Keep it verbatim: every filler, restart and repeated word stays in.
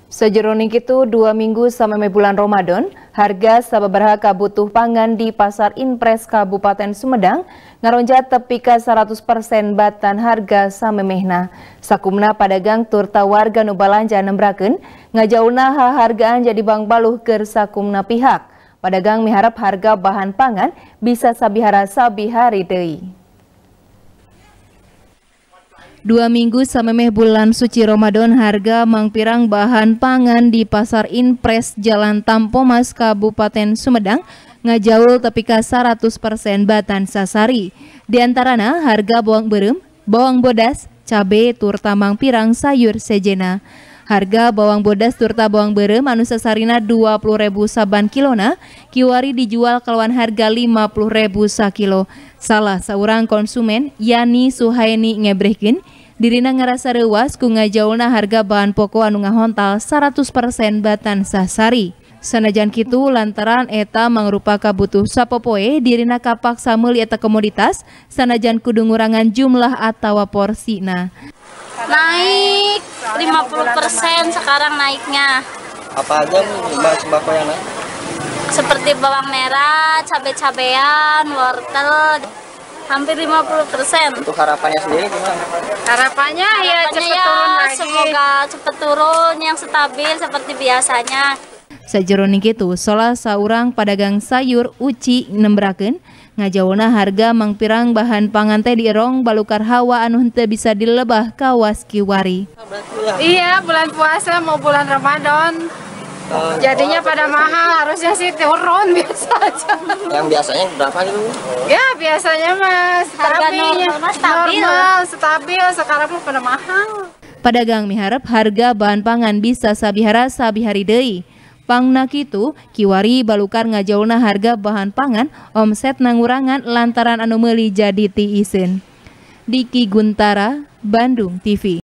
Sajeroning itu dua minggu sampai bulan Ramadan, harga sababaraha kabutuh pangan di Pasar Impres Kabupaten Sumedang ngaronjat tepi ka seratus persen batan harga samemehna. Sakumna padagang turta warga nu balanja nembrakeun ngajaulna hargaan jadi bang baluh keur sakumna pihak. Padagang miharap harga bahan pangan bisa sabihara sabihari deui. Dua minggu samemeh bulan suci Ramadan, harga mangpirang bahan pangan di Pasar Impres Jalan Tampomas Kabupaten Sumedang ngajaul tepi ka seratus persen batan sasari. Di antarana harga bawang beureum, bawang bodas, cabe, turta mangpirang sayur sejena. Harga bawang bodas turta bawang beureum anu sasarina dua puluh ribu saban kilona, kiwari dijual kalawan harga lima puluh ribu sakilo. Salah seorang konsumen, Yani Suhaini ngebrehkeun, dirina ngerasa reuas ku ngajaulna harga bahan pokok anu ngahontal seratus persen batan sasari. Sanajan kitu lantaran eta mangrupa kabutuh sapopoe, dirina kapaksa meuli eta komoditas sanajan kudu ngurangan jumlah atawa porsina. Naik lima puluh persen sekarang naiknya. Apa aja nih bahan sembako yang naik? Seperti bawang merah, cabai-cabean, wortel, hampir lima puluh persen. Untuk harapannya sendiri gimana? Harapannya ya cepat ya, turun lagi. Semoga cepat turun yang stabil seperti biasanya. Sajeroning kitu, salah saurang padagang sayur Uci nembrakeun ngajaulna harga mangpirang bahan pangan teh dierong balukar hawa anu henteu bisa dilebah kawas kiwari. Iya, bulan puasa mau bulan Ramadan. Jadinya pada mahal, harusnya sih turun biasa aja. Yang biasanya berapa gitu? Ya, biasanya mas Harga normal, stabil. normal, stabil, sekarang mah pada mahal. Padagang miharap harga bahan pangan bisa sabihara sabihari deui. Pangna kitu, kiwari balukar ngajaulna harga bahan pangan omset nangurangan lantaran anu meuli jadi tiiseun. Diki Guntara, Bandung T V.